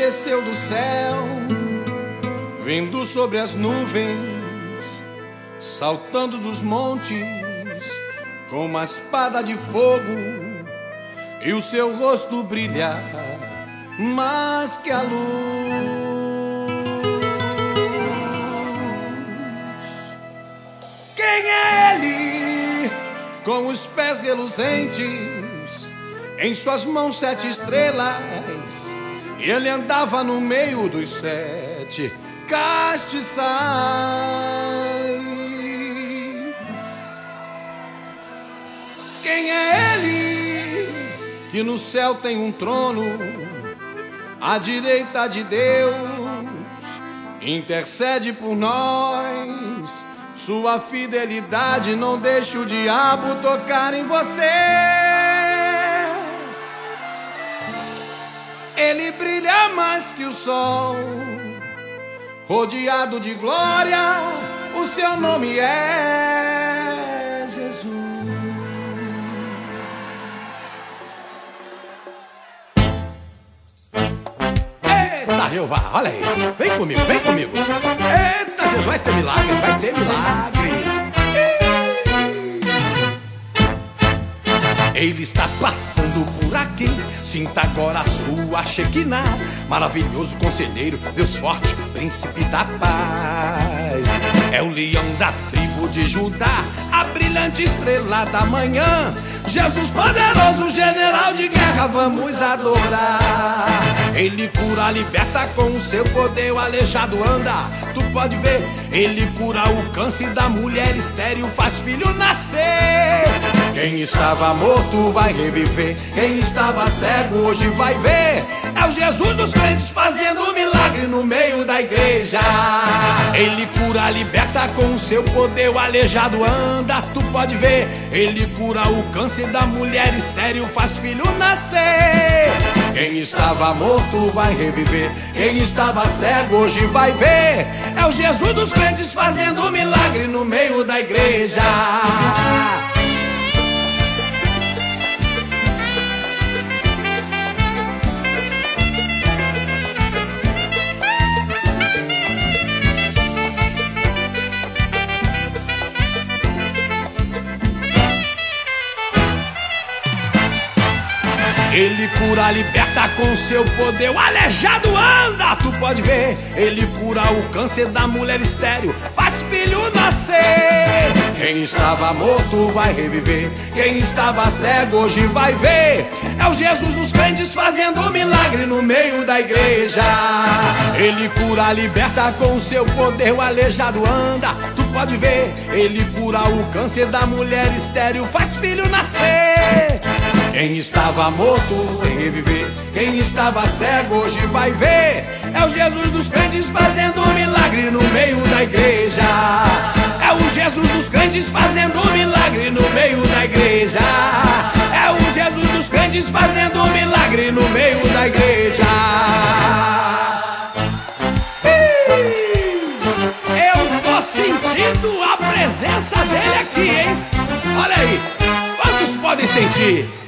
desceu do céu, vindo sobre as nuvens, saltando dos montes, com uma espada de fogo, e o seu rosto brilha mais que a luz. Quem é ele? Com os pés reluzentes, em suas mãos 7 estrelas, e ele andava no meio dos 7 castiçais. Quem é ele? Que no céu tem um trono, à direita de Deus, intercede por nós. Sua fidelidade não deixa o diabo tocar em você. Ele brilha mais que o sol, rodeado de glória, o seu nome é Jesus. Eita, Jeová, olha aí, vem comigo, vem comigo. Eita, Jesus, vai ter milagre, vai ter milagre. Ele está passando por aqui, sinta agora a sua Shekinah. Maravilhoso conselheiro, Deus forte, príncipe da paz. É o leão da tribo de Judá, a brilhante estrela da manhã. Jesus poderoso, general de guerra, vamos adorar. Ele cura, liberta com o seu poder, o aleijado anda, tu pode ver. Ele cura o câncer da mulher estéril, faz filho nascer. Quem estava morto vai reviver, quem estava cego hoje vai ver. É o Jesus dos crentes fazendo milagre no meio da igreja. Ele cura, liberta com o seu poder, o aleijado anda, tu pode ver. Ele cura o câncer da mulher estéril, faz filho nascer. Quem estava morto vai reviver, quem estava cego hoje vai ver. É o Jesus dos crentes fazendo milagre no meio da igreja. Ele cura, liberta com seu poder, o aleijado anda, tu pode ver. Ele cura o câncer da mulher estéril, faz filho nascer. Quem estava morto vai reviver, quem estava cego hoje vai ver. É o Jesus dos crentes fazendo milagre no meio da igreja. Ele cura, liberta com seu poder, o aleijado anda, tu pode ver. Ele cura o câncer da mulher estéril, faz filho nascer. Quem estava morto vai reviver, quem estava cego hoje vai ver. É o Jesus dos crentes fazendo milagre no meio da igreja. É o Jesus dos crentes fazendo milagre no meio da igreja. É o Jesus dos crentes fazendo milagre no meio da igreja. Eu tô sentindo a presença dele aqui, hein? Olha aí, quantos podem sentir?